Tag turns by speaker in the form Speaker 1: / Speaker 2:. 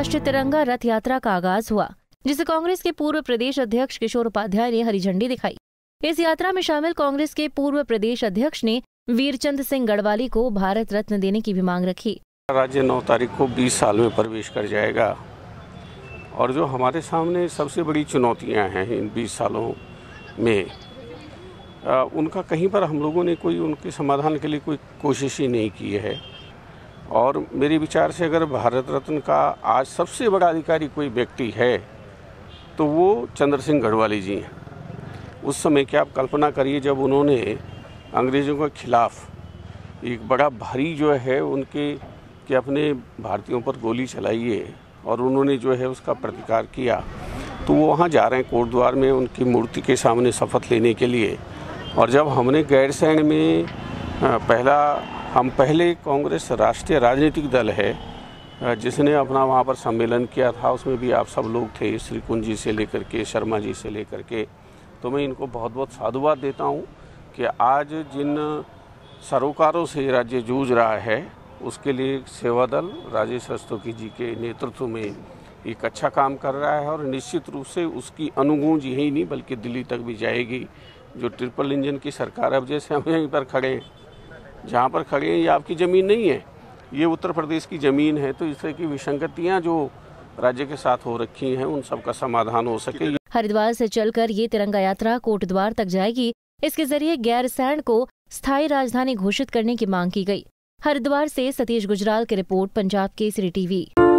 Speaker 1: राष्ट्रीय तिरंगा रथ यात्रा का आगाज हुआ, जिसे कांग्रेस के पूर्व प्रदेश अध्यक्ष किशोर उपाध्याय ने हरी झंडी दिखाई। इस यात्रा में शामिल कांग्रेस के पूर्व प्रदेश अध्यक्ष ने वीरचंद सिंह गढ़वाली को भारत रत्न देने की भी मांग रखी।
Speaker 2: राज्य 9 तारीख को 20 साल में प्रवेश कर जाएगा और जो हमारे सामने सबसे बड़ी चुनौतियां हैं इन 20 सालों में, उनका कहीं पर हम लोगों ने कोई उनके समाधान के लिए कोई कोशिश ही नहीं की है। और मेरे विचार से अगर भारत रत्न का आज सबसे बड़ा अधिकारी कोई व्यक्ति है तो वो चंद्र सिंह गढ़वाली जी हैं। उस समय की आप कल्पना करिए जब उन्होंने अंग्रेज़ों के खिलाफ एक बड़ा भारी जो है उनके कि अपने भारतीयों पर गोली चलाई है और उन्होंने जो है उसका प्रतिकार किया, तो वो वहाँ जा रहे हैं कोटद्वार में उनकी मूर्ति के सामने शपथ लेने के लिए। और जब हमने गैरसैंण में पहले कांग्रेस राष्ट्रीय राजनीतिक दल है जिसने अपना वहाँ पर सम्मेलन किया था, उसमें भी आप सब लोग थे, श्री कुंज जी से लेकर के शर्मा जी से लेकर के। तो मैं इनको बहुत बहुत साधुवाद देता हूँ कि आज जिन सरोकारों से राज्य जूझ रहा है उसके लिए सेवा दल राजेश रस्तोगी जी के नेतृत्व में एक अच्छा काम कर रहा है और निश्चित रूप से उसकी अनुगूंज यही नहीं बल्कि दिल्ली तक भी जाएगी। जो ट्रिपल इंजन की सरकार, अब जैसे हम यहीं पर खड़े हैं, जहाँ पर खड़े हैं ये आपकी ज़मीन नहीं है, ये उत्तर प्रदेश की ज़मीन है, तो इस तरह की विसंगतियाँ जो राज्य के साथ हो रखी हैं उन सब का समाधान हो सके।
Speaker 1: हरिद्वार से चलकर ये तिरंगा यात्रा कोटद्वार तक जाएगी। इसके जरिए गैरसैंण को स्थायी राजधानी घोषित करने की मांग की गई। हरिद्वार से सतीश गुजराल की रिपोर्ट, पंजाब केसरी टीवी।